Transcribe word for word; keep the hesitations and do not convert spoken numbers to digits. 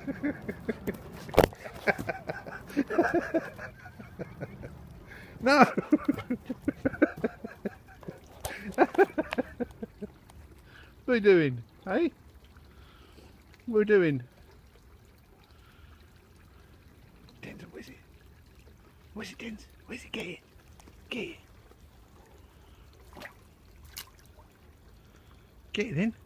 No. What are you doing? Hey? What are you doing? Denzel, where's it? Where's it, Denzel? Where's it? Get it. Get it. Get it then.